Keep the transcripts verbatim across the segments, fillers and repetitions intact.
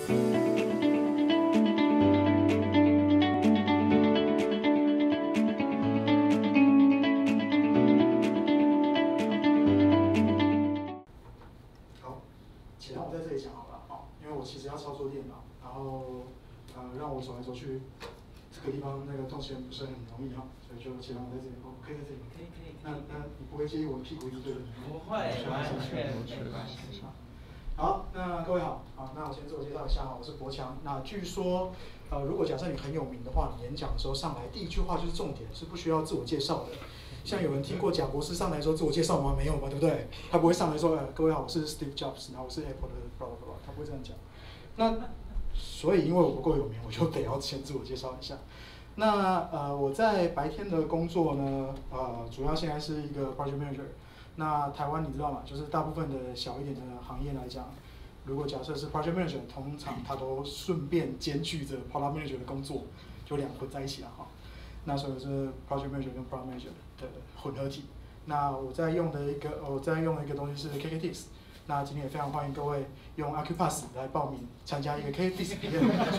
且让我在这里讲好了啊，因为我其实要操作电脑，然后呃让我走来走去，这个地方那个动线不是很容易哈，所以就且让我在这里，哦，可以在这里， 可以可以。 那那你不会介意我屁股一直对着你？ 不会，完全没关系。 好，那各位好，好，那我先自我介绍一下哈，我是博强。那据说，呃，如果假设你很有名的话，你演讲的时候上来第一句话就是重点，是不需要自我介绍的。像有人听过贾博士上来说自我介绍吗？没有吧，对不对？他不会上来说，呃，各位好，我是 Steve Jobs， 然后我是 Apple 的 blah blah blah， 他不会这样讲。那所以因为我不够有名，我就得要先自我介绍一下。那呃，我在白天的工作呢，呃，主要现在是一个 project manager。那台湾你知道吗？就是大部分的小一点的行业来讲，如果假设是 project manager， 通常他都顺便兼具着 product manager 的工作，就两混在一起了哈。那所以是 project manager 跟 product manager 的混合体。那我在用的一个我在用的一个东西是 K K T X。那今天也非常欢迎各位用 Acupass 来报名参加一个 K K T X 体验。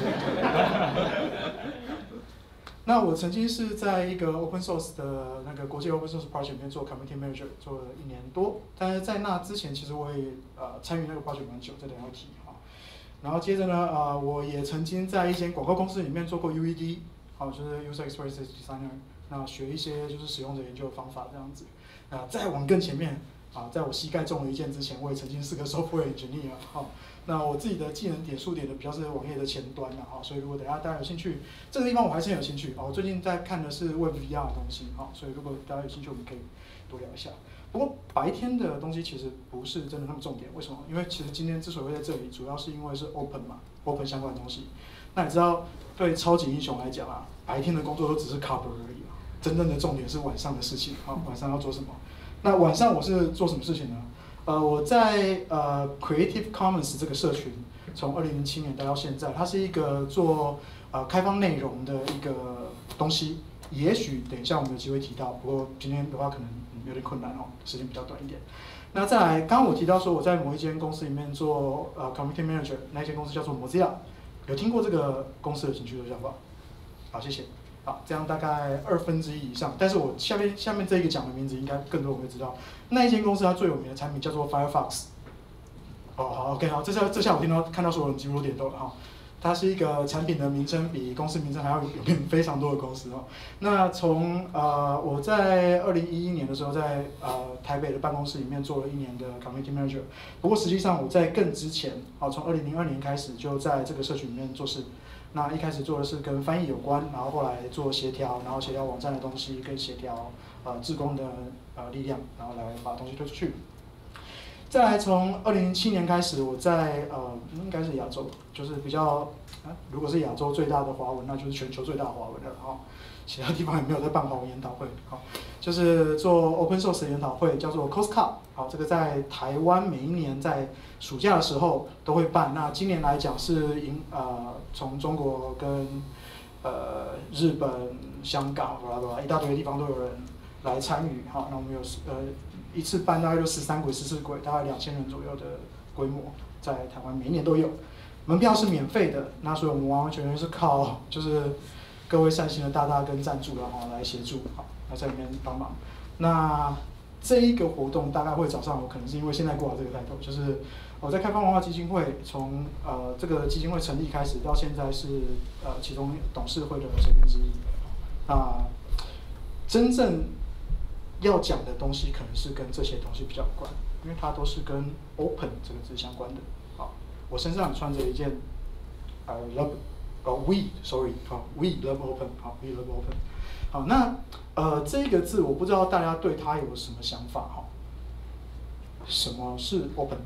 那我曾经是在一个 open source 的那个国际 open source project 里面做 community manager， 做了一年多。但是在那之前，其实我也呃参与那个 project 蛮久，这点要提哈。然后接着呢，呃，我也曾经在一间广告公司里面做过 U E D， 好，就是 user experience designer， 那学一些就是使用者研究的方法这样子。那再往更前面。啊，在我膝盖中了一箭之前，我也曾经是个 software engineer 哈。那我自己的技能点数点的比较是网页的前端的哈，所以如果等下大家有兴趣，这个地方我还是很有兴趣哦。我最近在看的是 Web V R 的东西哈，所以如果大家有兴趣，我们可以多聊一下。不过白天的东西其实不是真的那么重点，为什么？因为其实今天之所以会在这里，主要是因为是 open 嘛 ，open 相关的东西。那你知道，对超级英雄来讲啊，白天的工作都只是 cover 而已啊，真正的重点是晚上的事情啊，晚上要做什么？那晚上我是做什么事情呢？呃，我在呃 Creative Commons 这个社群，从二零零七年待到现在，它是一个做呃开放内容的一个东西。也许等一下我们有机会提到，不过今天的话可能有点困难哦，时间比较短一点。那再来，刚刚我提到说我在某一间公司里面做呃 Community Manager， 那间公司叫做 Mozilla， 有听过这个公司的请举手，好不好？好，谢谢。好，这样大概二分之一以上，但是我下面下面这一个讲的名字应该更多人会知道。那一间公司它最有名的产品叫做 Firefox。哦，好 ，OK， 好，这下这下我听到看到所有人几乎都点头了哈。它是一个产品的名称比公司名称还要有名非常多的公司哦。那从呃我在二零一一年的时候在呃台北的办公室里面做了一年的 Community Manager， 不过实际上我在更之前，好，从二零零二年开始就在这个社群里面做事。那一开始做的是跟翻译有关，然后后来做协调，然后协调网站的东西，跟协调呃志工的呃力量，然后来把东西推出去。再来从二零零七年开始，我在呃应该是亚洲，就是比较啊，如果是亚洲最大的华文，那就是全球最大的华文了哈。其他地方也没有在办华文研讨会，好，就是做 open source 研讨会，叫做 COSCUP， 好，这个在台湾每一年在暑假的时候都会办。那今年来讲是迎呃从中国跟呃日本、香港，巴拉巴拉一大堆地方都有人来参与，好，那我们有呃一次办大概就十三轨、十四轨，大概两千人左右的规模，在台湾每一年都有。门票是免费的，那所以我们完完全全是靠就是各位善心的大大跟赞助然后来协助，好，来在里面帮忙。那这一个活动大概会找上我，可能是因为现在挂这个抬头，就是我在开放文化基金会从呃这个基金会成立开始到现在是呃其中董事会的成员之一。那真正要讲的东西可能是跟这些东西比较有关，因为它都是跟 open 这个字相关的。好，我身上穿着一件呃 love 哦 we sorry 好 we love open 好 we love open 好，那呃这个字我不知道大家对它有什么想法哈？什么是 open？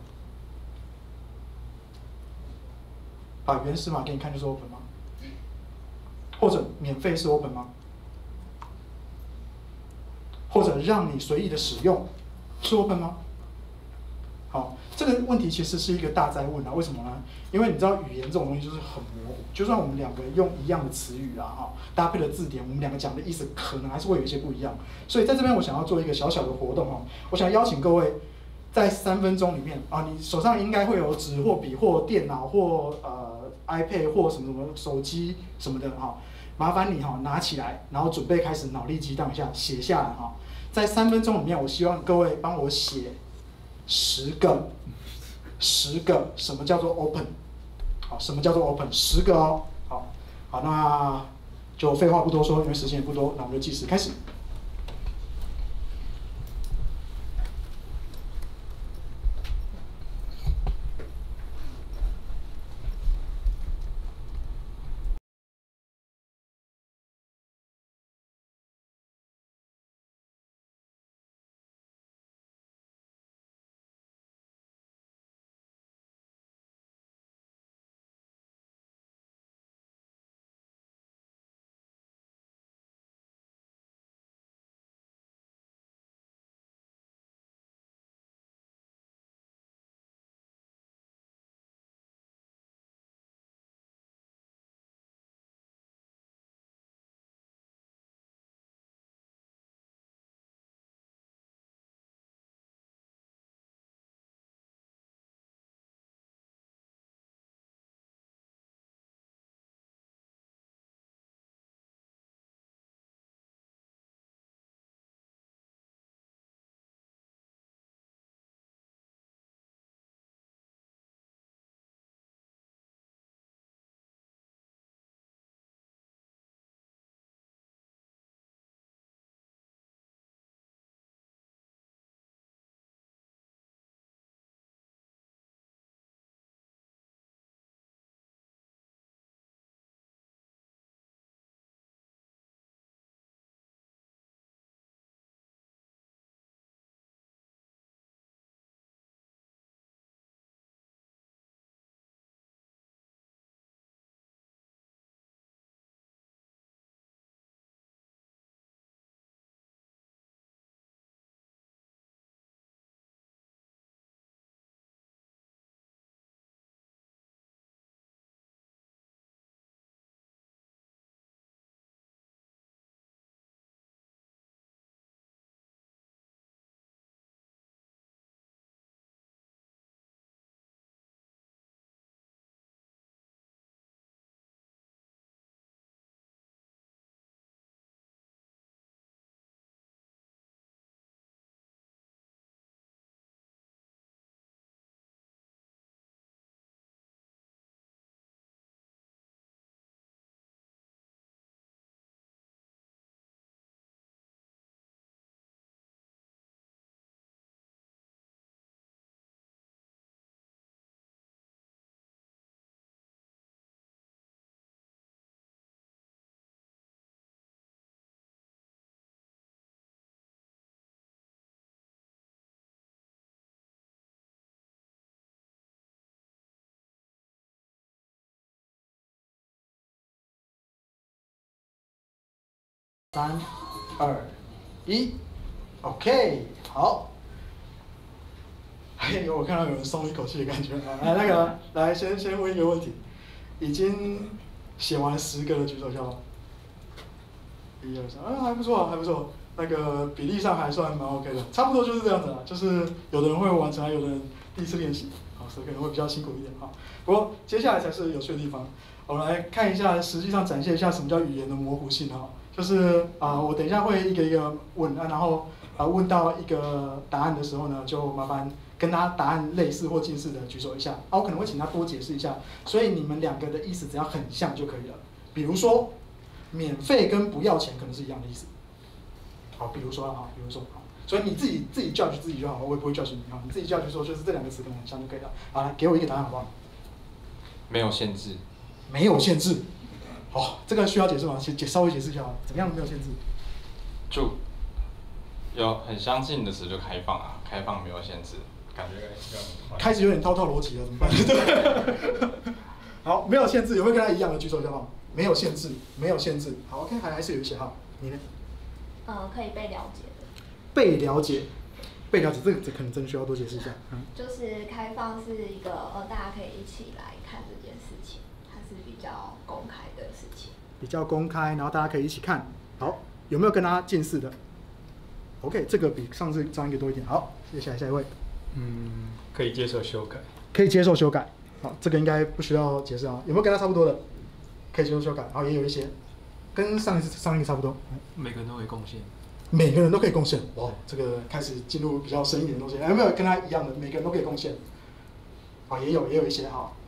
把原始码给你看就是 open 吗？或者免费是 open 吗？或者让你随意的使用是 open 吗？好，这个问题其实是一个大哉问啊，为什么呢？因为你知道语言这种东西就是很模糊，就算我们两个用一样的词语啊，哈，搭配了字典，我们两个讲的意思可能还是会有一些不一样。所以在这边我想要做一个小小的活动哈，我想邀请各位在三分钟里面啊，你手上应该会有纸或笔或电脑或呃 iPad 或什么什么手机什么的哈，麻烦你哈拿起来，然后准备开始脑力激荡一下，写下来哈。在三分钟里面，我希望各位帮我写十个，十个什么叫做 open？ 好，什么叫做 open？ 十个哦。好，好，那就废话不多说，因为时间也不多，那我们就计时开始。三、二、一 ，OK， 好。哎，我看到有人松一口气的感觉啊！来，那个，来，先先问一个问题，已经写完十个的举手下。一二三，啊，还不错，还不错，那个比例上还算蛮 OK 的，差不多就是这样子啦。就是有的人会完成，有的人第一次练习，好，所以可能会比较辛苦一点哈。不过接下来才是有趣的地方，我们来看一下，实际上展现一下什么叫语言的模糊性哈。就是啊、呃，我等一下会一个一个问啊，然后啊、呃、问到一个答案的时候呢，就麻烦跟他答案类似或近似的举手一下，啊，我可能会请他多解释一下，所以你们两个的意思只要很像就可以了。比如说，免费跟不要钱可能是一样的意思。好，比如说啊，比如说好，所以你自己自己 judge 自己就好了，我也不会 judge 你哈，你自己 judge 说就是这两个词可能很像就可以了。好，来给我一个答案好不好？ 没有限制。 没有限制。哦，这个需要解释吗？解解稍微解释一下啊，怎么样没有限制？ 就有很相近的词就开放啊，开放没有限制，感觉开始有点套套逻辑了，怎么办？对。好，没有限制，有没有跟他一样的举手就好？没有限制，没有限制。好 ，OK， 还还是有一些哈，你呢？ 呃，可以被了解的。 被了解，被了解，这个这可能真需要多解释一下。嗯。 就是开放是一个呃，大家可以一起来看这件事情，它是比较公开的事情。 比较公开，然后大家可以一起看。好，有没有跟他近似的 ？OK， 这个比上次张一个多一点。好，接下来下一位。 嗯，可以接受修改。 可以接受修改。好，这个应该不需要解释啊。有没有跟它差不多的？可以接受修改，然后也有一些跟上一次上一个差不多。 每个人都可以贡献。 每个人都可以贡献。哇，这个开始进入比较深一点的东西。有没有跟他一样的？每个人都可以贡献。啊，也有也有一些哈。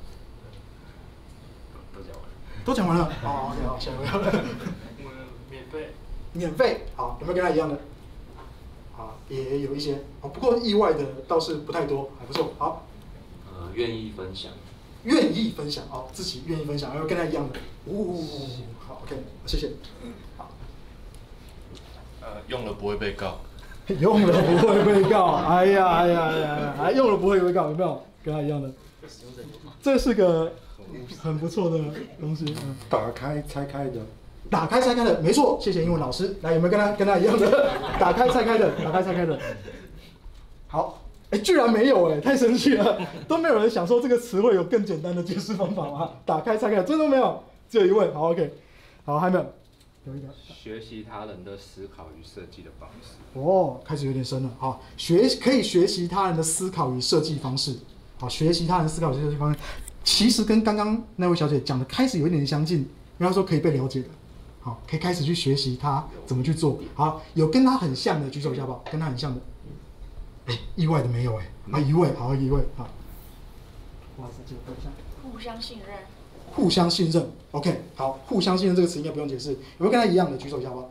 都讲完了。 都讲完了。哦 ，OK， 好，下一位。 我免费。 免费，好，有没有跟他一样的？啊，也有一些。哦，不过意外的倒是不太多，还不错。好。 呃，愿意分享。 愿意分享哦，自己愿意分享，要跟他一样的。哦，好 ，OK， 谢谢。好。 呃，用了不会被告。 用了不会被告，哎呀哎呀哎呀，还用了不会被告，有没有跟他一样的？这是个很不错的东西。嗯， 打开拆开的。 打开拆开的，没错，谢谢英文老师。来，有没有跟他跟他一样的？打开拆开的，打开拆开的。好。哎，居然没有哎，太生气了，都没有人想说这个词汇有更简单的解释方法吗？打开拆开，真的没有，只有一位。好 ，OK， 好，还没有，有一个。 学习他人的思考与设计的方式。 哦，开始有点深了。好，学可以学习他人的思考与设计方式。好，学习他人思考与设计方式，其实跟刚刚那位小姐讲的开始有一点相近，因为她说可以被了解的。好，可以开始去学习他怎么去做。好，有跟他很像的举手一下好不好？跟他很像的。哎，意外的没有哎，啊一位，好一位，好。哇塞，这个一下。 互相信任。 互相信任 ，OK， 好，互相信任这个词应该不用解释，有没有跟他一样的举手一下吧？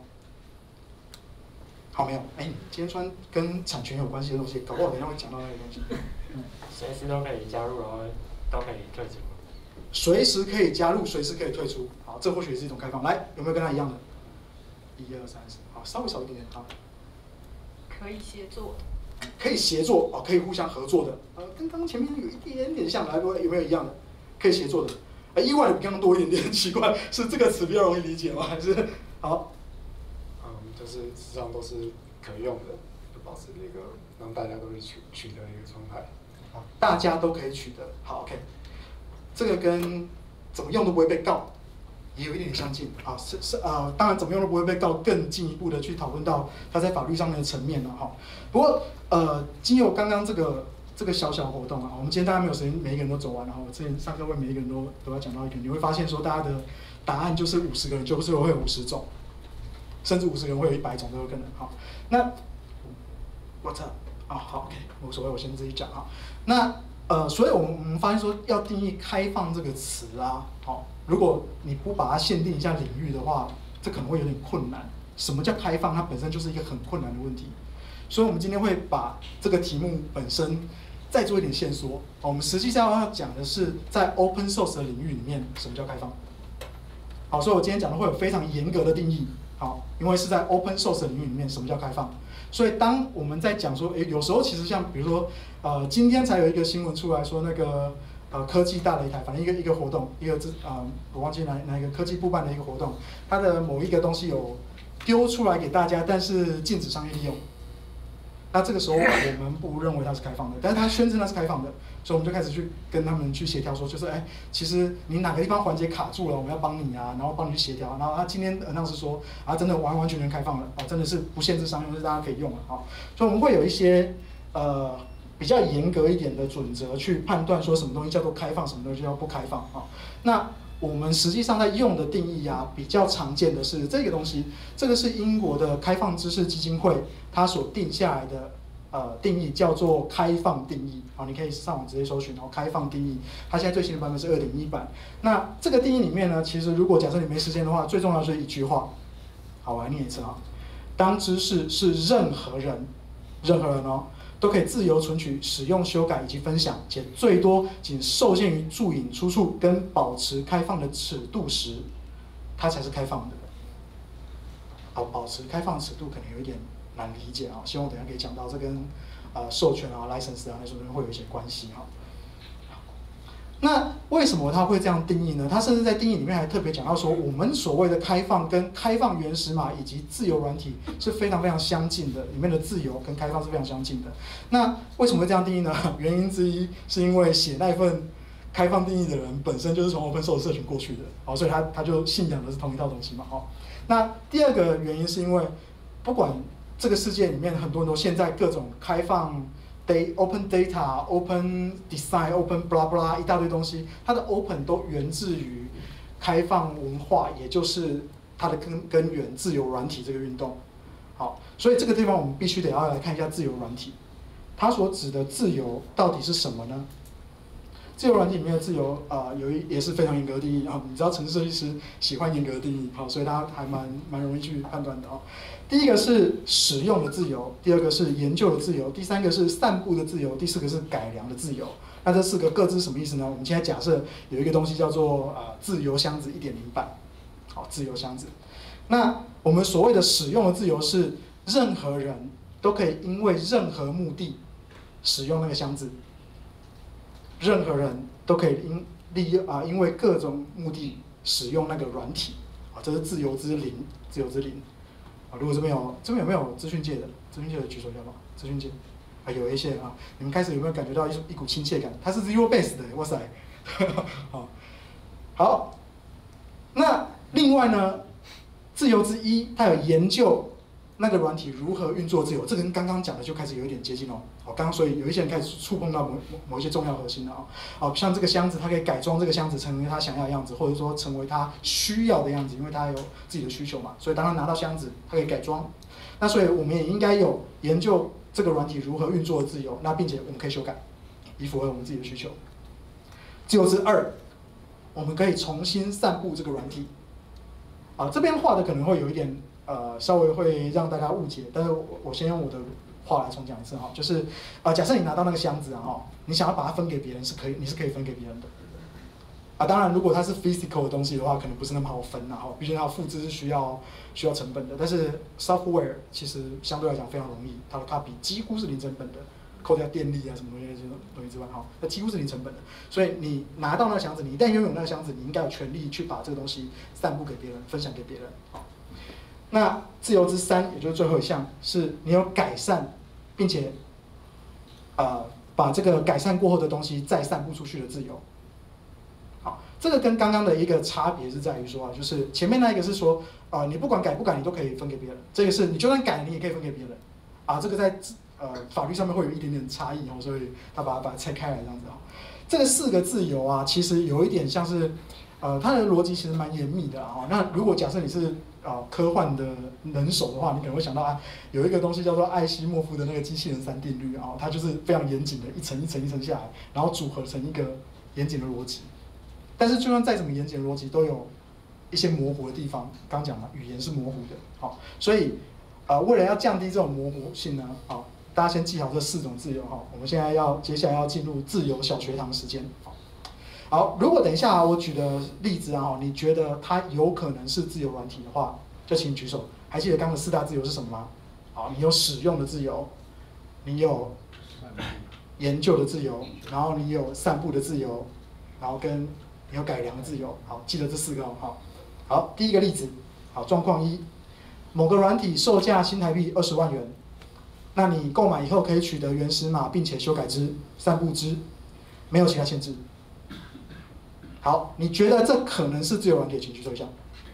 好，没有。哎，你今天穿跟产权有关系的东西，搞不好等一下会讲到那个东西。 嗯，随时都可以加入，然后都可以退出。 随时可以加入，随时可以退出。好，这或许是一种开放。来，有没有跟他一样的？一二三四，好，稍微少一点点，好。 可以协作。 可以协作哦，可以互相合作的，呃，跟刚刚前面有一点点像，来，有没有一样的？可以协作的，呃，意外的比刚刚多一点点，奇怪，是这个词比较容易理解吗？还是好？ 嗯，就是实际上都是可用的，就保持一个让大家都可以取取得一个状态。 好，大家都可以取得，好 ，OK， 这个跟怎么用都不会被告。也有一点相近啊，是是呃，当然怎么用都不会被告，更进一步的去讨论到它在法律上面的层面了哈。不过呃，经由刚刚这个这个小小活动啊，我们今天大家没有时间每一个人都走完，然后我之前上课为每一个人都都要讲到一个，你会发现说大家的答案就是五十个人就是会有五十种，甚至五十个人会有一百种都有可能哈。那我操啊好 OK 无所谓，我先自己讲哈。那呃，所以我们我们发现说要定义开放这个词啊，好。如果你不把它限定一下领域的话，这可能会有点困难。什么叫开放？它本身就是一个很困难的问题。所以我们今天会把这个题目本身再做一点线索。我们实际上要讲的是在 open source 的领域里面，什么叫开放？好，所以我今天讲的会有非常严格的定义。好，因为是在 open source 的领域里面，什么叫开放？所以当我们在讲说，诶，有时候其实像比如说，呃，今天才有一个新闻出来说那个。呃，科技大擂台，反正一个一个活动，一个这啊、呃，我忘记哪哪一个科技部办的一个活动，它的某一个东西有丢出来给大家，但是禁止商业利用。那这个时候我们不认为它是开放的，但是它宣称它是开放的，所以我们就开始去跟他们去协调说，就是哎，其实你哪个地方环节卡住了，我们要帮你啊，然后帮你去协调。然后他今天那是说啊，真的完完全全开放了啊，真的是不限制商用，是大家可以用了啊。所以我们会有一些呃。比较严格一点的准则去判断说什么东西叫做开放，什么东西叫不开放啊？那我们实际上在用的定义啊，比较常见的是这个东西，这个是英国的开放知识基金会它所定下来的呃定义，叫做开放定义。好，你可以上网直接搜寻，然后开放定义，它现在最新的版本是 二点一 版。那这个定义里面呢，其实如果假设你没时间的话，最重要就是一句话。好，我来念一次啊，当知识是任何人，任何人哦。都可以自由存取、使用、修改以及分享，且最多仅受限于注引出处跟保持开放的尺度时，它才是开放的。好，保持开放尺度可能有一点难理解啊，希望我等一下可以讲到这跟呃授权啊、license 啊那些东西会有一些关系哈。那为什么它会这样定义呢？它甚至在定义里面还特别讲到说，我们所谓的开放跟开放原始码以及自由软体是非常非常相近的，里面的自由跟开放是非常相近的。那为什么会这样定义呢？原因之一是因为写那份开放定义的人本身就是从 open source 社群过去的，好，所以他他就信仰的是同一套东西嘛，好。那第二个原因是因为，不管这个世界里面很多很多现在各种开放 ，day open data、open design、open blah blah 一大堆东西，它的 open 都源自于开放文化，也就是它的根根源自由软体这个运动。好，所以这个地方我们必须得要来看一下自由软体，它所指的自由到底是什么呢？自由软体里面的自由，呃，有一也是非常严格的定义啊。你知道，程式设计师喜欢严格的定义，好，所以他还蛮蛮容易去判断的哦。第一个是使用的自由，第二个是研究的自由，第三个是散布的自由，第四个是改良的自由。那这四个各自什么意思呢？我们现在假设有一个东西叫做呃自由箱子 一点零 版，好，自由箱子。那我们所谓的使用的自由是任何人都可以因为任何目的使用那个箱子。任何人都可以因利用啊，因为各种目的使用那个软体，啊，这是自由之零，自由之零。啊，如果这边有这边有没有资讯界的？资讯界的举手一下吧。资讯界，啊，有一些啊，你们开始有没有感觉到一一股亲切感？它是 zero base 的，哇塞，好，好。那另外呢，自由之一，它有研究那个软体如何运作自由，这跟刚刚讲的就开始有一点接近哦。好，刚刚所以有一些人开始触碰到某某某一些重要核心了啊。好，像这个箱子，它可以改装这个箱子成为他想要的样子，或者说成为他需要的样子，因为他有自己的需求嘛。所以当他拿到箱子，他可以改装。那所以我们也应该有研究这个软体如何运作的自由，那并且我们可以修改，以符合我们自己的需求。自由之二，我们可以重新散布这个软体。啊，这边画的可能会有一点。呃，稍微会让大家误解，但是我我先用我的话来重讲一次哈，就是呃，假设你拿到那个箱子啊哈，你想要把它分给别人是可以，你是可以分给别人的。啊，当然如果它是 physical 的东西的话，可能不是那么好分然后，毕竟它复制是需要需要成本的。但是 software 其实相对来讲非常容易，它的 copy 几乎是零成本的，扣掉电力啊什么东西这种东西之外哈，那几乎是零成本的。所以你拿到那个箱子，你一旦拥有那个箱子，你应该有权利去把这个东西散布给别人，分享给别人。好。那自由之三，也就是最后一项，是你有改善，并且，呃，把这个改善过后的东西再散布出去的自由。好，这个跟刚刚的一个差别是在于说啊，就是前面那一个是说，呃，你不管改不改，你都可以分给别人；这个是你就算改，你也可以分给别人。啊，这个在呃法律上面会有一点点差异哦，所以他把它把它拆开来这样子哈。这个四个自由啊，其实有一点像是，呃，它的逻辑其实蛮严密的啊。那如果假设你是啊，科幻的能手的话，你可能会想到啊，有一个东西叫做艾希莫夫的那个机器人三定律啊，它就是非常严谨的，一层一层一层下来，然后组合成一个严谨的逻辑。但是就算再怎么严谨的逻辑，都有一些模糊的地方。刚讲了，语言是模糊的，好，所以呃，为了要降低这种模糊性呢，好，大家先记好这四种自由哈。我们现在要接下来要进入自由小学堂时间。好，如果等一下我举的例子啊，你觉得它有可能是自由软体的话，就请举手。还记得刚刚的四大自由是什么吗？好，你有使用的自由，你有研究的自由，然后你有散布的自由，然后跟你有改良的自由。好，记得这四个哦。好，好，第一个例子，好，状况一，某个软体售价新台币二十万元，那你购买以后可以取得原始码，并且修改之、散布之，没有其他限制。好，你觉得这可能是自由软体，请举手一下。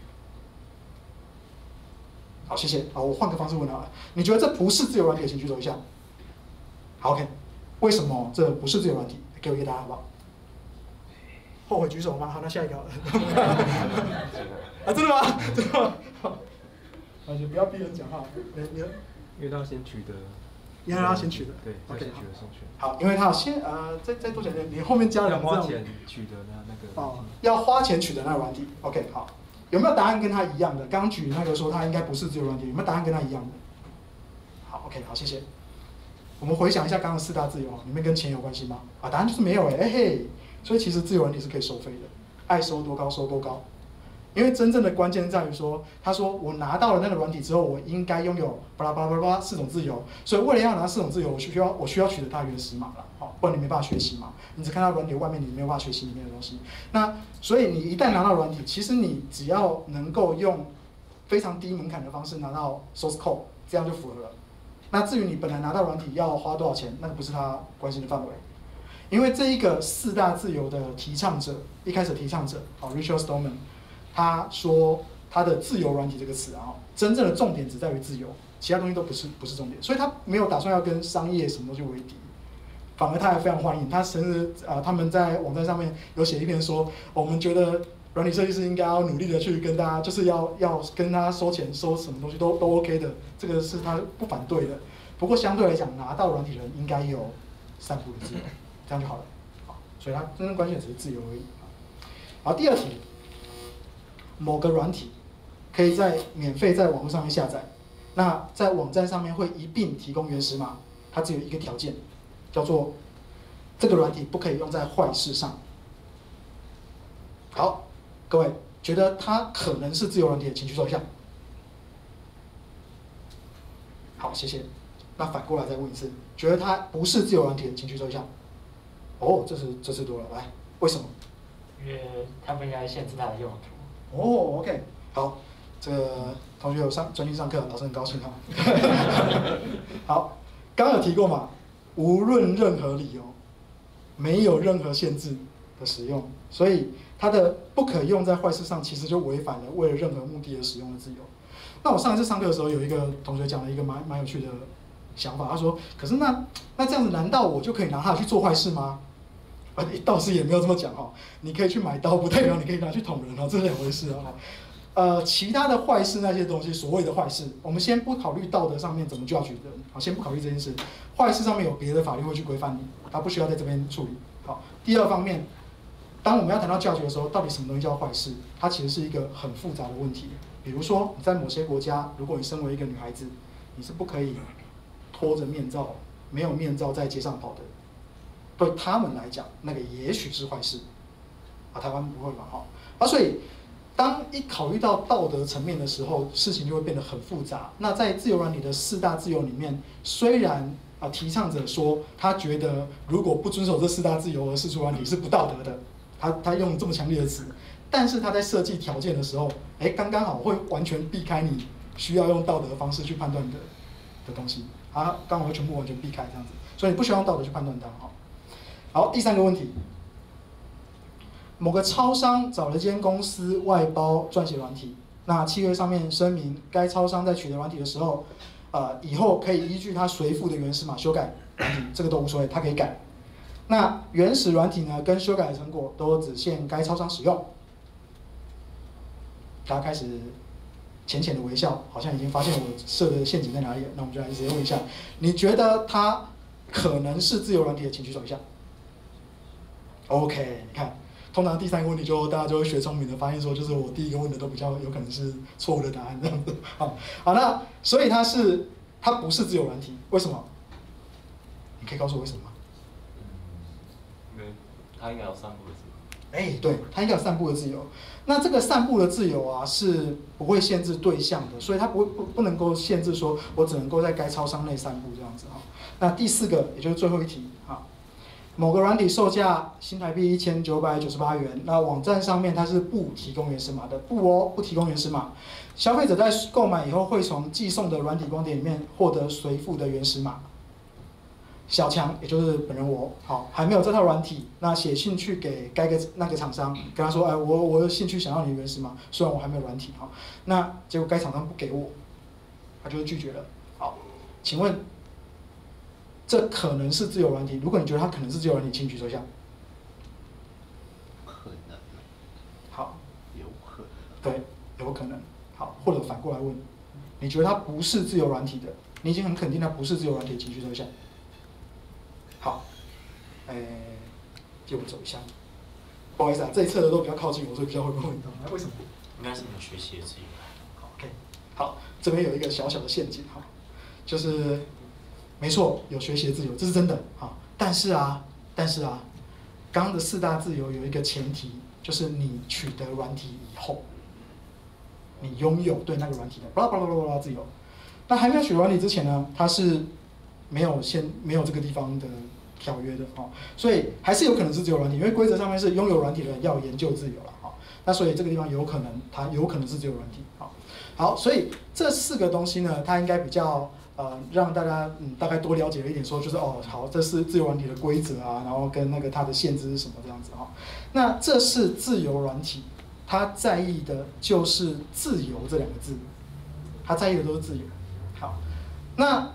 好，谢谢。好，我换个方式问好了，你觉得这不是自由软体，请举手一下。好 ，OK， 为什么这不是自由软体？给我一个答案好不好？后悔举手吗？好，那下一个好了。啊，真的吗？真的吗？好，啊，你不要逼人讲话，你你。 因为他要先取得。 因为他要先取得。 对， ，OK， 先取得授权。 好，因为他要先呃，再再多讲点，你后面加了要花钱取得那那个。 哦，要花钱取得那个软体。OK， 好，有没有答案跟他一样的？刚刚举那个说他应该不是自由软体，有没有答案跟他一样的？好 ，OK， 好，谢谢。我们回想一下刚刚四大自由，里面跟钱有关系吗？啊，答案就是没有哎、欸，哎嘿，所以其实自由软体是可以收费的，爱收多高收多高。因为真正的关键在于说，他说我拿到了那个软体之后，我应该拥有巴拉巴拉巴拉巴拉四种自由，所以为了要拿四种自由，我需要我需要取得它原始码了，好，不然你没办法学习嘛。你只看到软体外面，你没有办法学习里面的东西。那所以你一旦拿到软体，其实你只要能够用非常低门槛的方式拿到 source code， 这样就符合了。那至于你本来拿到软体要花多少钱，那个不是他关心的范围。因为这一个四大自由的提倡者，一开始提倡者，好 ，Richard Stallman。他说他的自由软体这个词啊，真正的重点只在于自由，其他东西都不是不是重点，所以他没有打算要跟商业什么东西为敌， 反而他还非常欢迎，他甚至啊、呃、他们在网站上面有写一篇说，我们觉得软体设计师应该要努力的去跟大家，就是要要跟他收钱收什么东西都都 OK 的，这个是他不反对的。不过相对来讲，拿到软体人应该有散布的自由，这样就好了。好，所以它真正关键只是自由而已。好，第二题，某个软体可以在免费在网络上面下载，那在网站上面会一并提供原始码，它只有一个条件，叫做这个软体不可以用在坏事上。好，各位觉得它可能是自由软体的，请举手一下。好，谢谢。那反过来再问一次，觉得它不是自由软体的，请举手一下。哦，这是这次多了，来，为什么？ 因为他们应该限制它的用途。 哦 ，OK， 好，这个同学有上专心上课，老师很高兴哈。好，刚刚有提过嘛，无论任何理由，没有任何限制的使用，所以它的不可用在坏事上，其实就违反了为了任何目的而使用的自由。那我上一次上课的时候，有一个同学讲了一个蛮蛮有趣的想法，他说：“可是那那这样子，难道我就可以拿它去做坏事吗？”呃，倒是也没有这么讲哈，你可以去买刀，不代表你可以拿去捅人哦，这是两回事啊。呃，其他的坏事那些东西，所谓的坏事，我们先不考虑道德上面怎么judge人，好，先不考虑这件事。坏事上面有别的法律会去规范你，它不需要在这边处理。好，第二方面，当我们要谈到judge的时候，到底什么东西叫坏事？它其实是一个很复杂的问题。比如说，你在某些国家，如果你身为一个女孩子，你是不可以拖着面罩、没有面罩在街上跑的。对他们来讲，那个也许是坏事，啊，台湾不会嘛，哈，啊，所以当一考虑到道德层面的时候，事情就会变得很复杂。那在自由软体的四大自由里面，虽然啊提倡者说他觉得如果不遵守这四大自由而释出软体是不道德的，他他用这么强烈的词，但是他在设计条件的时候，哎，刚刚好会完全避开你需要用道德的方式去判断的的东西，啊，刚好会全部完全避开这样子，所以你不需要用道德去判断它，哈。好，第三个问题，某个超商找了一间公司外包撰写软体，那契约上面声明，该超商在取得软体的时候，呃，以后可以依据他随附的原始码修改软体，这个都无所谓，他可以改。那原始软体呢，跟修改的成果都只限该超商使用。大家开始浅浅的微笑，好像已经发现我设的陷阱在哪里了。那我们就来直接问一下，你觉得它可能是自由软体的，请举手一下。OK， 你看，通常第三个问题就大家就会学聪明的，发现说就是我第一个问的都比较有可能是错误的答案这样子。好，好，那所以它是它不是自由软体，为什么？你可以告诉我为什么吗？ 因为它应该有散布的自由。 哎，对，它应该有散布的自由。那这个散布的自由啊，是不会限制对象的，所以它不会不不能够限制说我只能够在该超商内散布这样子哈。那第四个，也就是最后一题哈。某个软体售价新台币一千九百九十八元，那网站上面它是不提供原始码的，不哦，不提供原始码。消费者在购买以后会从寄送的软体光碟里面获得随附的原始码。小强，也就是本人我，好，还没有这套软体，那写信去给该个那个厂商，跟他说，哎，我我有兴趣想要你的原始码，虽然我还没有软体，哈，那结果该厂商不给我，他就拒绝了。好，请问？这可能是自由软体。如果你觉得它可能是自由软体，请举手一下。 可能。 好。 有可能。 对，有可能。好，或者反过来问，你觉得它不是自由软体的，你已经很肯定它不是自由软体，请举手一下。好，诶，借我走一下。不好意思啊，这一侧的都比较靠近我，所以比较会问到。那为什么？ 应该是你学习的自由。 好 ，OK。好，这边有一个小小的陷阱哈，就是。没错，有学习的自由，这是真的哈。但是啊，但是啊，刚刚的四大自由有一个前提，就是你取得软体以后，你拥有对那个软体的巴拉巴拉巴拉巴拉自由。那还没有取得软体之前呢，它是没有先没有这个地方的条约的哈，所以还是有可能是自由软体，因为规则上面是拥有软体的人要研究自由了哈。那所以这个地方有可能它有可能是自由软体。好，好，所以这四个东西呢，它应该比较。呃，让大家嗯大概多了解了一点，说就是哦，好，这是自由软体的规则啊，然后跟那个它的限制是什么这样子哈、哦。那这是自由软体，它在意的就是自由这两个字，它在意的都是自由。好，那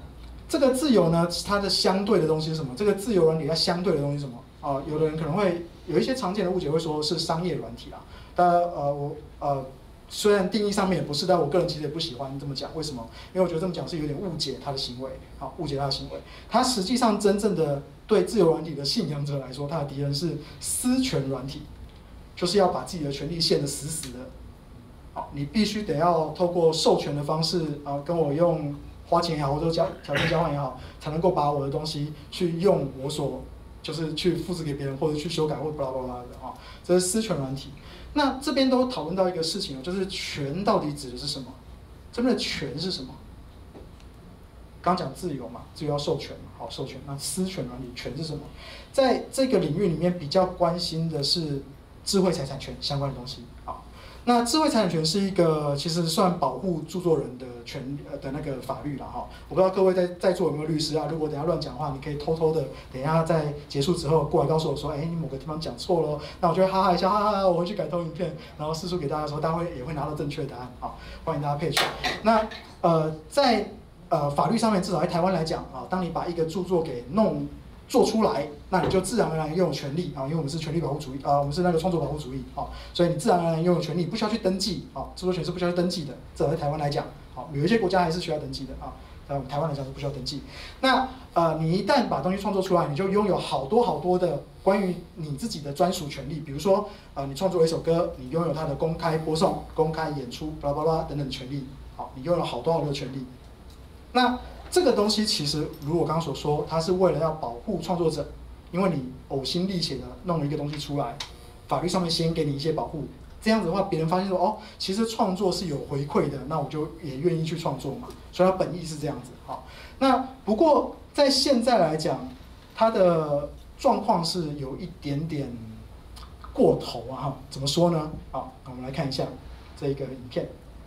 这个自由呢，它的相对的东西是什么？这个自由软体它相对的东西是什么？啊、呃，有的人可能会有一些常见的误解，会说是商业软体啦。但呃，我呃。虽然定义上面也不是，但我个人其实也不喜欢这么讲。为什么？因为我觉得这么讲是有点误解他的行为，好，误解他的行为。他实际上真正的对自由软体的信仰者来说，他的敌人是私权软体，就是要把自己的权利限得死死的。好，你必须得要透过授权的方式啊，跟我用花钱也好，或者交条件交换也好，才能够把我的东西去用我所就是去复制给别人，或者去修改或巴拉巴拉的啊，这是私权软体。那这边都讨论到一个事情，就是权到底指的是什么？这边的权是什么？刚讲自由嘛，自由要授权嘛，好，授权。那私权软体权是什么？在这个领域里面比较关心的是智慧财产权相关的东西。好，那智慧财产权是一个其实算保护著作人的权呃的那个法律啦哈。我不知道各位在在座有没有律师啊？如果等一下乱讲话，你可以偷偷的等一下在结束之后过来告诉我说，哎，你某个地方讲错了，那我就会哈哈一笑，哈哈哈，我回去改投影片，然后示出给大家说，大家会也会拿到正确的答案。好，欢迎大家配合。那呃在呃法律上面，至少在台湾来讲啊，当你把一个著作给弄做出来，那你就自然而然拥有权利啊，因为我们是权利保护主义啊，我们是那个创作保护主义啊，所以你自然而然拥有权利，不需要去登记啊，著作权是不需要去登记的，至少在台湾来讲，好，有一些国家还是需要登记的啊，在我们台湾来讲是不需要登记。那呃，你一旦把东西创作出来，你就拥有好多好多的关于你自己的专属权利，比如说呃，你创作了一首歌，你拥有它的公开播送、公开演出、巴拉巴拉等等的权利，好，你拥有好多好多的权利。那这个东西其实如我刚刚所说，它是为了要保护创作者，因为你呕心沥血的弄了一个东西出来，法律上面先给你一些保护，这样子的话，别人发现说哦，其实创作是有回馈的，那我就也愿意去创作嘛，所以它本意是这样子。好，那不过在现在来讲，它的状况是有一点点过头啊，哈，怎么说呢？好，我们来看一下这个影片。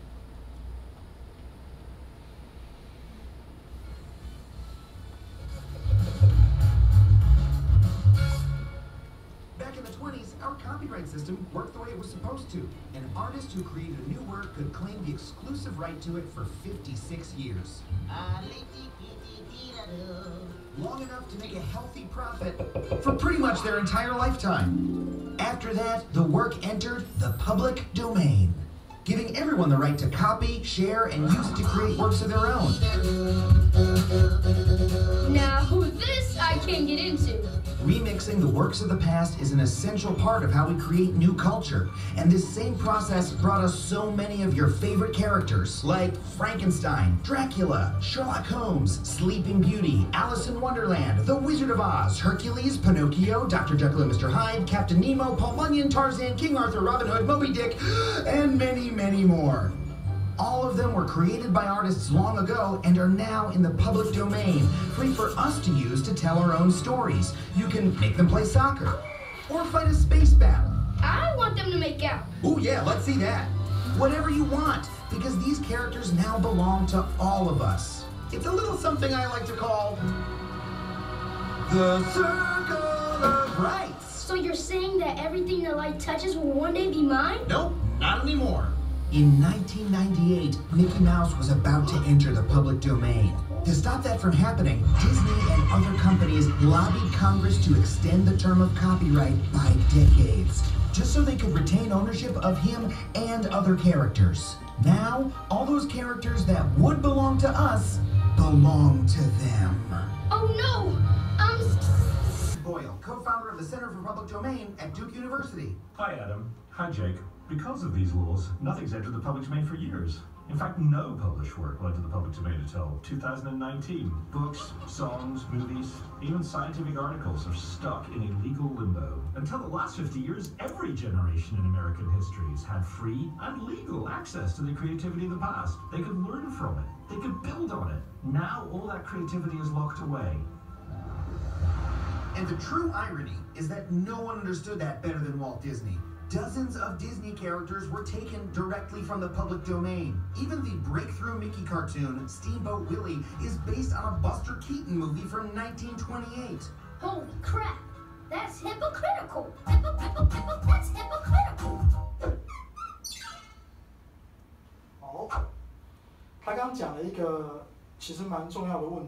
Our copyright system worked the way it was supposed to. An artist who created a new work could claim the exclusive right to it for fifty-six years. Long enough to make a healthy profit for pretty much their entire lifetime. After that, the work entered the public domain, giving everyone the right to copy, share, and use it to create works of their own. Now, this I can get into. Remixing the works of the past is an essential part of how we create new culture, and this same process brought us so many of your favorite characters, like Frankenstein, Dracula, Sherlock Holmes, Sleeping Beauty, Alice in Wonderland, The Wizard of Oz, Hercules, Pinocchio, Doctor Jekyll and Mister Hyde, Captain Nemo, Paul Bunyan, Tarzan, King Arthur, Robin Hood, Moby Dick, and many, many more. All of them were created by artists long ago and are now in the public domain, free for us to use to tell our own stories. You can make them play soccer or fight a space battle. I want them to make out. Oh yeah, let's see that. Whatever you want, because these characters now belong to all of us. It's a little something I like to call the Circle of Rights. So you're saying that everything the light touches will one day be mine? Nope, not anymore. In nineteen ninety-eight, Mickey Mouse was about to enter the public domain. To stop that from happening, Disney and other companies lobbied Congress to extend the term of copyright by decades, just so they could retain ownership of him and other characters. Now, all those characters that would belong to us belong to them. Oh no! I'm... Boyle, co-founder of the Center for Public Domain at Duke University. Hi, Adam. Hi, Jake. Because of these laws, nothing's entered the public domain for years. In fact, no published work will enter the public domain until two thousand nineteen. Books, songs, movies, even scientific articles are stuck in a legal limbo. Until the last fifty years, every generation in American history has had free and legal access to the creativity of the past. They could learn from it. They could build on it. Now, all that creativity is locked away. And the true irony is that no one understood that better than Walt Disney. Dozens of Disney characters were taken directly from the public domain. Even the breakthrough Mickey cartoon, Steamboat Willie, is based on a Buster Keaton movie from nineteen twenty-eight. Holy crap! That's hypocritical! Hypo, hypo, hypo, that's hypocritical! 好，他刚刚讲了一个其实蛮重要的问题啊，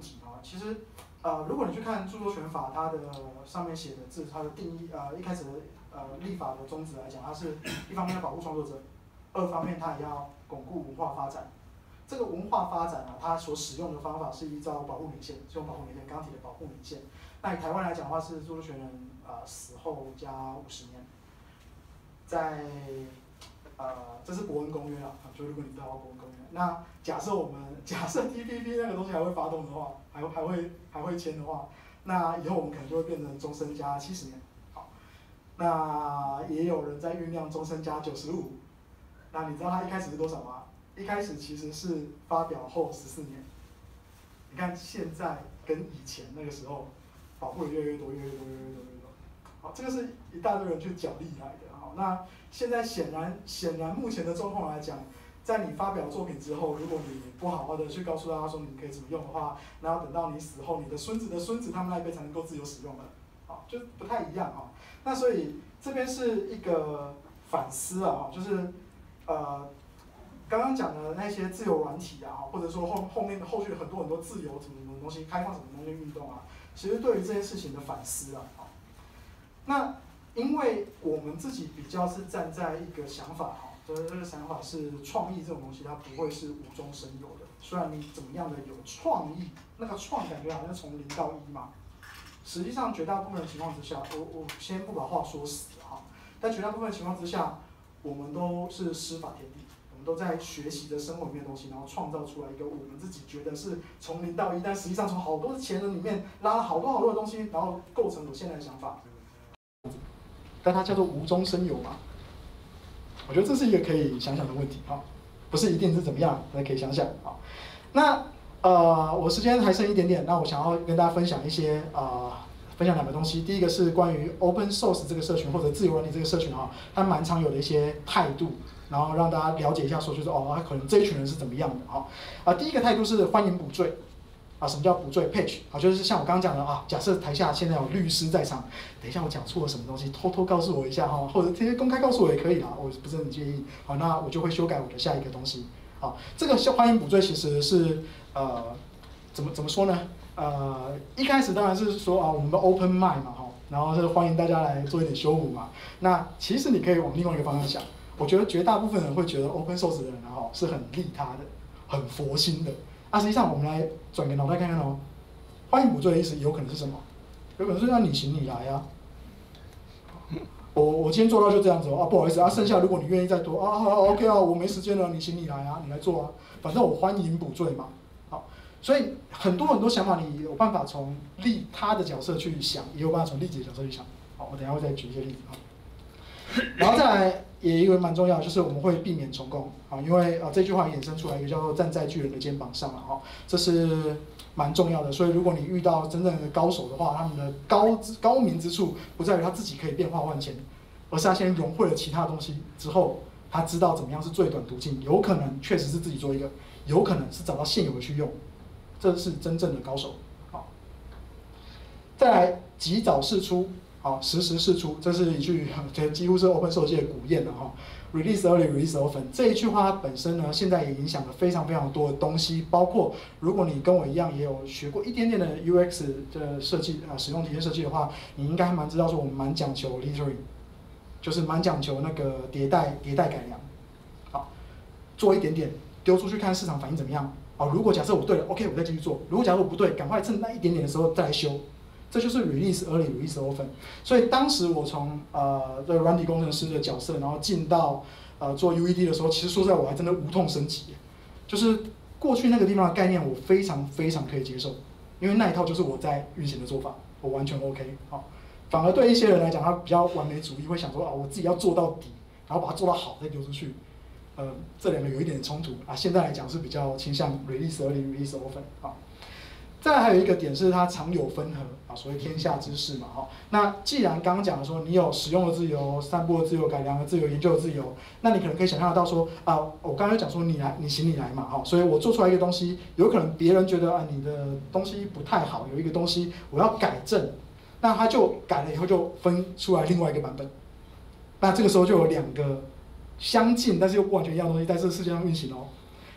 其实呃，如果你去看著作权法，它的上面写的字，它的定义，呃，一开始的呃立法的宗旨来讲，它是一方面要保护创作者，二方面它也要巩固文化发展。这个文化发展啊，它所使用的方法是依照保护年限，是用保护年限，刚提的保护年限。那以台湾来讲的话，是著作权人呃死后加五十年，在呃这是伯恩公约啊，就如果你知道伯恩公约，那假设我们假设 T P P 那个东西还会发动的话，还还会还会签的话，那以后我们可能就会变成终身加七十年。好，那也有人在酝酿终身加九十五。那你知道它一开始是多少吗？一开始其实是发表后十四年。你看现在跟以前那个时候，保护的越来越多，越来越多，越来越多，越来越多。好，这个是一大堆人去角力来的。好，那现在显然显然目前的状况来讲，在你发表作品之后，如果你不好好的去告诉大家说你可以怎么用的话，然后等到你死后，你的孙子的孙子他们那一辈才能够自由使用了。好，就不太一样啊。那所以这边是一个反思啊，就是呃。刚刚讲的那些自由软体啊，或者说后后面后续的很多很多自由什么什么东西、开放什么东西运动啊，其实对于这件事情的反思啊，那因为我们自己比较是站在一个想法哈，就是这个想法是创意这种东西，它不会是无中生有的。虽然你怎么样的有创意，那个创感觉好像从零到一嘛，实际上绝大部分的情况之下，我我先不把话说死哈，但绝大部分的情况之下，我们都是师法天地。都在学习的生活里面的东西，然后创造出来一个我们自己觉得是从零到一，但实际上从好多前人里面拉了好多好多的东西，然后构成我现在的想法。但它叫做无中生有嘛？我觉得这是一个可以想想的问题啊，不是一定是怎么样，大家可以想想啊。那呃，我时间还剩一点点，那我想要跟大家分享一些呃，分享两个东西。第一个是关于 Open Source 这个社群或者自由软体这个社群啊，它蛮常有的一些态度。然后让大家了解一下，说就是哦，他可能这一群人是怎么样的哈啊。第一个态度是欢迎补罪啊，什么叫补罪 ？Pitch 啊，就是像我刚刚讲的啊，假设台下现在有律师在场，等一下我讲错了什么东西，偷偷告诉我一下哈，或者直接公开告诉我也可以啦，我不是很介意。好，那我就会修改我的下一个东西。好，这个欢迎补罪其实是呃怎么怎么说呢？呃，一开始当然是说啊，我们的 Open Mind 嘛哈，然后是欢迎大家来做一点修补嘛。那其实你可以往另外一个方向想。我觉得绝大部分人会觉得 open source 的人哈是很利他的，很佛心的。啊，实际上我们来转个脑袋看看哦，欢迎补罪的意思有可能是什么？有可能是让你行你来啊。我我今天做到就这样子哦，啊不好意思啊，剩下如果你愿意再多啊好 OK 啊，我没时间了，你行你来啊，你来做啊，反正我欢迎补罪嘛。好，所以很多很多想法你有辦法从利他的角色去想，也有办法从利己的角色去想。好，我等一下会再举一些例子啊。然后再来也一个蛮重要，就是我们会避免重工啊，因为啊这句话衍生出来一个叫做站在巨人的肩膀上了哈，这是蛮重要的。所以如果你遇到真正的高手的话，他们的高高明之处不在于他自己可以变化万千，而是他先融汇了其他东西之后，他知道怎么样是最短途径，有可能确实是自己做一个，有可能是找到现有的去用，这是真正的高手。好，再来及早释出。好，实时释出，这是一句几乎是 open source 界的古谚了哈。Release early, release often 这一句话本身呢，现在也影响了非常非常多的东西，包括如果你跟我一样也有学过一点点的 U X 的设计啊、呃，使用体验设计的话，你应该还蛮知道说我们蛮讲求 iterate， 就是蛮讲求那个迭代迭代改良。好，做一点点，丢出去看市场反应怎么样。好，如果假设我对了 ，OK， 我再继续做；如果假设我不对，赶快趁那一点点的时候再来修。这就是 release early, release often。所以当时我从呃这个软体工程师的角色，然后进到呃做 U E D 的时候，其实说实在我还真的无痛升级，就是过去那个地方的概念我非常非常可以接受，因为那一套就是我在运行的做法，我完全 OK。好，反而对一些人来讲，他比较完美主义，会想说啊我自己要做到底，然后把它做到好再丢出去。呃，这两个有一点冲突啊。现在来讲是比较倾向 release early, release often。好。再来还有一个点是它常有分合啊，所谓天下之事嘛哈。那既然刚刚讲的说你有使用的自由、散布的自由、改良的自由、研究的自由，那你可能可以想象得到说啊，我刚刚讲说你来你行你来嘛哈，所以我做出来一个东西，有可能别人觉得啊你的东西不太好，有一个东西我要改正，那他就改了以后就分出来另外一个版本，那这个时候就有两个相近但是又不完全一样的东西在这个世界上运行哦。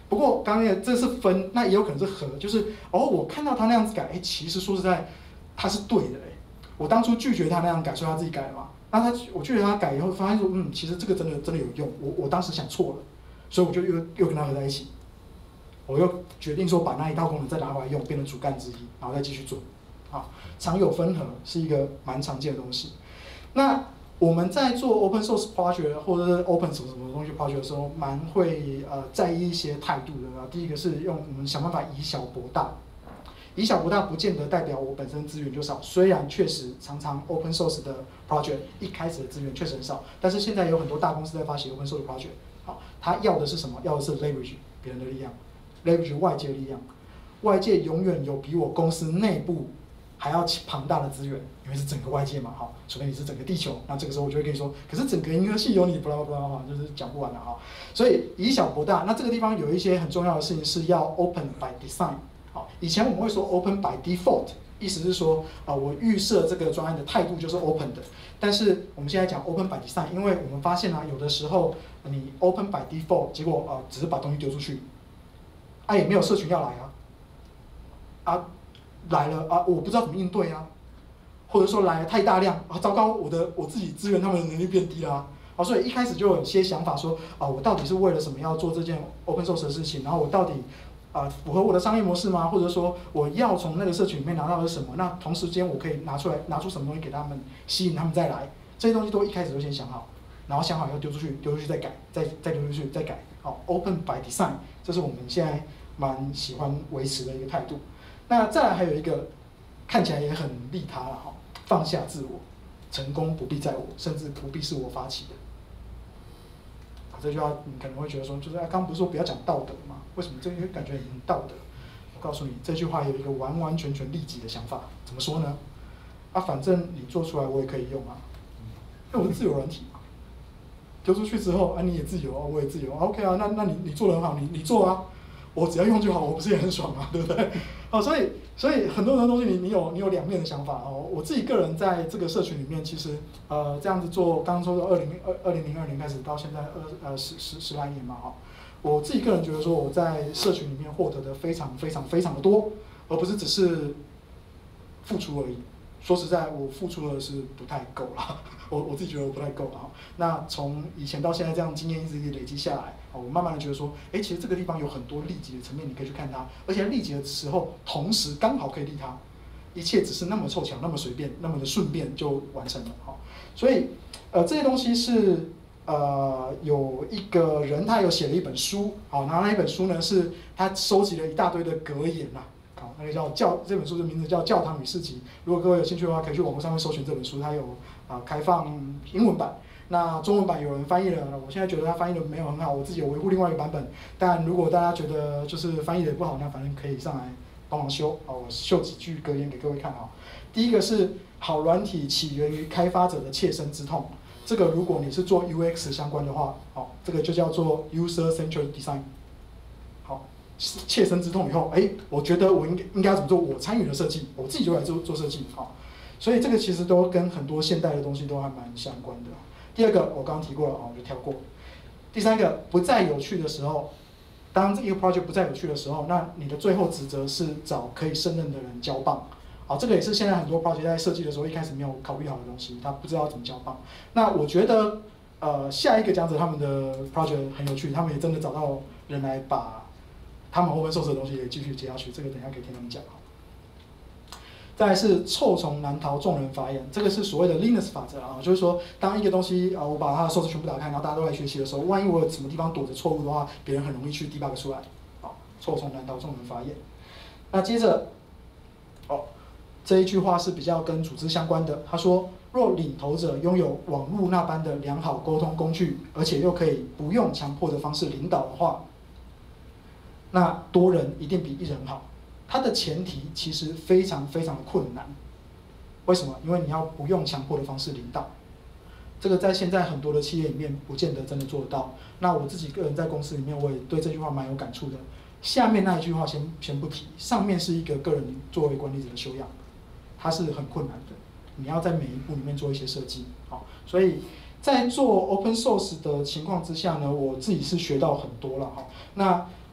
不过刚刚那个这是分，那也有可能是和，就是哦，我看到他那样子改，哎，其实说实在，他是对的哎，我当初拒绝他那样改，所以他自己改了嘛。那他我拒绝他改以后，发现说，嗯，其实这个真的真的有用，我我当时想错了，所以我就又又跟他合在一起，我又决定说把那一套功能再拿回来用，变成主干之一，然后再继续做。啊，常有分合是一个蛮常见的东西。那我们在做 open source project 或者是 open 什么什么东西 project 的时候，蛮会呃在意一些态度的。第一个是用我们想办法以小博大，以小博大不见得代表我本身资源就少，虽然确实常常 open source 的 project 一开始的资源确实很少，但是现在有很多大公司在发起 open source project， 好，他要的是什么？要的是 leverage 别人的力量 ，leverage 外界的力量，外界永远有比我公司内部还要庞大的资源，因为是整个外界嘛，哈，除非你是整个地球，那这个时候我就会跟你说，可是整个银河系有你，不啦不啦哈，就是讲不完了哈。所以以小博大，那这个地方有一些很重要的事情是要 open by design， 好，以前我们会说 open by default， 意思是说啊、呃，我预设这个专案的态度就是 open 的，但是我们现在讲 open by design， 因为我们发现啊，有的时候你 open by default， 结果啊、呃、只是把东西丢出去，啊也没有社群要来啊，啊。来了啊，我不知道怎么应对啊，或者说来了太大量啊，糟糕，我的我自己支援他们的能力变低啦、啊，啊，所以一开始就有些想法说啊，我到底是为了什么要做这件 open source 的事情？然后我到底啊符合我的商业模式吗？或者说我要从那个社群里面拿到的是什么？那同时间我可以拿出来拿出什么东西给他们，吸引他们再来？这些东西都一开始就先想好，然后想好要丢出去，丢出去再改，再再丢出去再改。好 ，open by design， 这是我们现在蛮喜欢维持的一个态度。那再来还有一个看起来也很利他了哈，放下自我，成功不必在我，甚至不必是我发起的。这句话你可能会觉得说，就是啊，刚不是说不要讲道德吗？为什么这个感觉很道德？我告诉你，这句话有一个完完全全利己的想法，怎么说呢？啊，反正你做出来我也可以用啊，因为我是自由软体嘛。丢出去之后，啊，你也自由啊，我也自由 ，OK 啊，那那你你做得很好，你你做啊。我只要用就好，我不是也很爽吗？对不对？哦，所以所以很多很多东西你你有你有两面的想法哦。我自己个人在这个社群里面，其实呃这样子做，刚刚说的二零二二零零二年开始到现在二呃十十十来年嘛哈、哦，我自己个人觉得说我在社群里面获得的非常非常非常的多，而不是只是付出而已。说实在，我付出的是不太够啦，我我自己觉得我不太够啦。那从以前到现在这样经验一直累积下来，我慢慢的觉得说，哎，其实这个地方有很多利己的层面，你可以去看它，而且利己的时候，同时刚好可以利他，一切只是那么凑巧，那么随便，那么的顺便就完成了哈。所以，呃，这些东西是呃有一个人他有写了一本书，好，然后那一本书呢是他收集了一大堆的格言呐。好，那个叫教这本书的名字叫《教堂与市集》。如果各位有兴趣的话，可以去网络上面搜寻这本书，它有啊、呃、开放英文版，那中文版有人翻译了。我现在觉得它翻译的没有很好，我自己有维护另外一个版本。但如果大家觉得就是翻译的不好，那反正可以上来帮忙修。好，我秀几句格言给各位看啊。第一个是好软体起源于开发者的切身之痛。这个如果你是做 U X 相关的话，好，这个就叫做 User-Centered Design。好。切身之痛以后，哎，我觉得我应该应该要怎么做？我参与了设计，我自己就来做做设计，好，所以这个其实都跟很多现代的东西都还蛮相关的。第二个我刚刚提过了，我就跳过。第三个不再有趣的时候，当这一个 project 不再有趣的时候，那你的最后职责是找可以胜任的人交棒。好，这个也是现在很多 project 在设计的时候一开始没有考虑好的东西，他不知道怎么交棒。那我觉得，呃，下一个讲者他们的 project 很有趣，他们也真的找到人来把他们 open source 的东西也继续接下去，这个等一下可以听他们讲。再来是臭虫难逃众人法眼，这个是所谓的 Linus 法则啊，就是说当一个东西啊，我把它的 source 全部打开，然后大家都来学习的时候，万一我有什么地方躲着错误的话，别人很容易去 debug 出来。好，臭虫难逃众人法眼。那接着，哦，这一句话是比较跟组织相关的，他说：若领头者拥有网络那般的良好沟通工具，而且又可以不用强迫的方式领导的话，那多人一定比一人好。它的前提其实非常非常的困难，为什么？因为你要不用强迫的方式领导，这个在现在很多的企业里面不见得真的做得到。那我自己个人在公司里面，我也对这句话蛮有感触的。下面那一句话先先不提，上面是一个个人作为管理者的修养，它是很困难的。你要在每一步里面做一些设计，好，所以在做 open source 的情况之下呢，我自己是学到很多了哈。那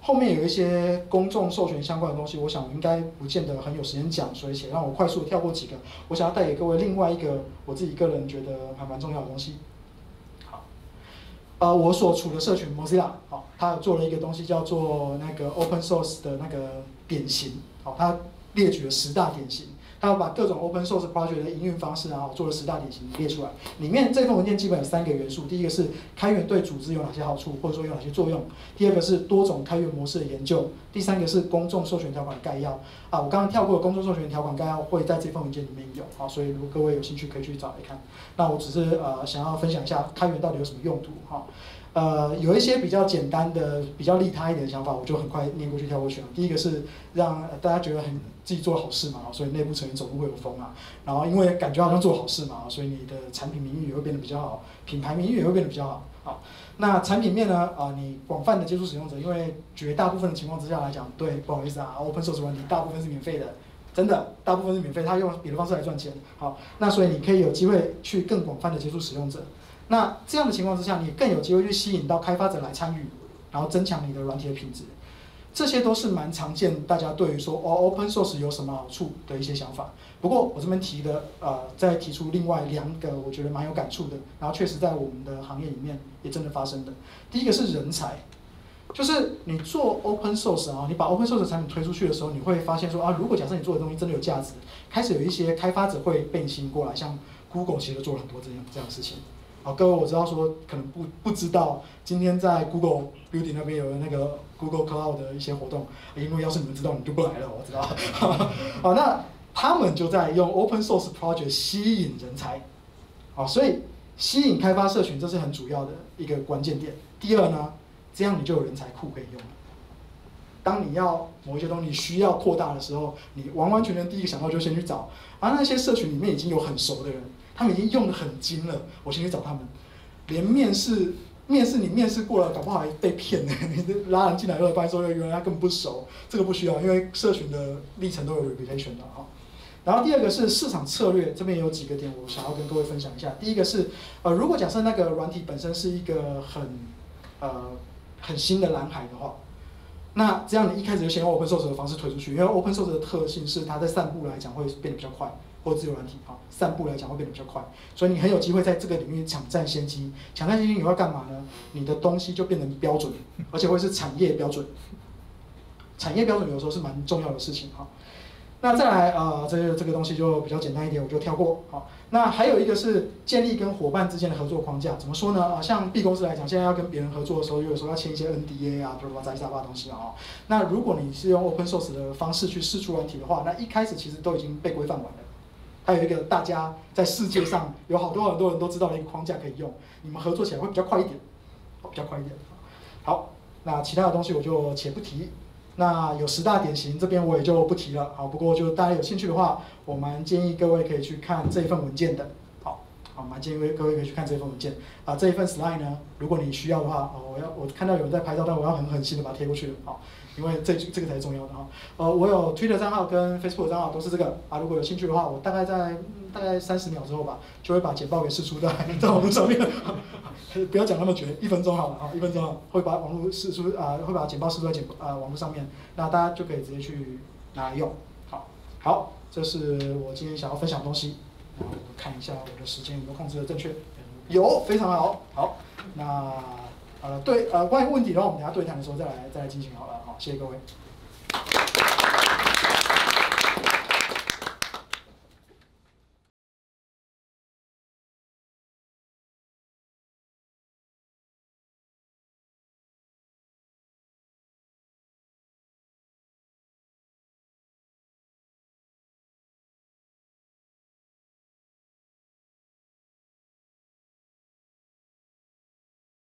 后面有一些公众授权相关的东西，我想我应该不见得很有时间讲，所以且让我快速跳过几个，我想要带给各位另外一个我自己个人觉得还蛮重要的东西。好，呃，我所处的社群 Mozilla， 好，它有做了一个东西叫做那个 Open Source 的那个典型，好，它列举了十大典型。它把各种 open source project 的营运方式啊，做了十大典型列出来。里面这份文件基本有三个元素：第一个是开源对组织有哪些好处，或者说有哪些作用；第二个是多种开源模式的研究；第三个是公众授权条款的概要。啊，我刚刚跳过的公众授权条款概要会在这份文件里面有，啊，所以如果各位有兴趣可以去找来看。那我只是呃想要分享一下开源到底有什么用途哈。呃，有一些比较简单的、比较利他一点的想法，我就很快念过去、跳过去了。第一个是让大家觉得很自己做好事嘛，所以内部成员走路会有风啊。然后因为感觉好像做好事嘛，所以你的产品名誉也会变得比较好，品牌名誉也会变得比较好。好，那产品面呢？啊、呃，你广泛的接触使用者，因为绝大部分的情况之下来讲，对，不好意思啊 ，open source 软体大部分是免费的。真的，大部分是免费，他用别的方式来赚钱。好，那所以你可以有机会去更广泛的接触使用者。那这样的情况之下，你更有机会去吸引到开发者来参与，然后增强你的软体的品质。这些都是蛮常见，大家对于说哦 open source 有什么好处的一些想法。不过我这边提的，呃，再提出另外两个我觉得蛮有感触的，然后确实在我们的行业里面也真的发生的。第一个是人才。就是你做 open source 啊，你把 open source 的产品推出去的时候，你会发现说啊，如果假设你做的东西真的有价值，开始有一些开发者会被你吸引过来，像 Google 其实做了很多这样这样的事情。好，各位我知道说可能不不知道，今天在 Google Building 那边有那个 Google Cloud 的一些活动，因为要是你们知道，你就不来了，我知道。好，那他们就在用 open source project 吸引人才。好，所以吸引开发社群这是很主要的一个关键点。第二呢？这样你就有人才库可以用了。当你要某一些东西需要扩大的时候，你完完全全第一个想到就先去找，而那些社群里面已经有很熟的人，他们已经用得很精了，我先去找他们。连面试，面试你面试过了，搞不好还被骗呢。你拉人进来后发现说原来他根本不熟，这个不需要，因为社群的历程都有 reputation 的哈。然后第二个是市场策略，这边有几个点我想要跟各位分享一下。第一个是，呃，如果假设那个软体本身是一个很，呃。很新的蓝海的话，那这样你一开始就先用 open source 的方式推出去，因为 open source 的特性是它在散步来讲会变得比较快，或自由软体啊，散步来讲会变得比较快，所以你很有机会在这个领域抢占先机。抢占先机你要干嘛呢？你的东西就变成标准，而且会是产业标准。产业标准有时候是蛮重要的事情哈。那再来呃，这个这个东西就比较简单一点，我就跳过。好，那还有一个是建立跟伙伴之间的合作框架，怎么说呢？啊，像 B 公司来讲，现在要跟别人合作的时候，有时候要签一些 N D A 啊，巴拉巴拉杂七杂八的东西啊。那如果你是用 open source 的方式去释出软体的话，那一开始其实都已经被规范完了。还有一个大家在世界上有好多很多人都知道的一个框架可以用，你们合作起来会比较快一点，比较快一点。好，那其他的东西我就且不提。那有十大典型，这边我也就不提了。好，不过就大家有兴趣的话，我蛮建议各位可以去看这一份文件的。好，好，蛮建议各位可以去看这一份文件。啊，这一份 slide 呢，如果你需要的话，哦，我要我看到有人在拍照，但我要很狠心的把它贴过去了。好，因为这这个才是重要的哈。呃，我有 Twitter 账号跟 Facebook 账号都是这个啊。如果有兴趣的话，我大概在、嗯、大概三十秒之后吧，就会把简报给释出在在网络上面。不要讲那么绝，一分钟好了啊，一分钟好，会把网络释出啊、呃，会把简报释出在简啊、呃、网络上面，那大家就可以直接去拿来用。好，好，这是我今天想要分享的东西。然后我看一下我的时间有没有控制的正确，有，非常好。好，那呃对呃关于问题的话，我们等一下对谈的时候再来再来进行好了。好，谢谢各位。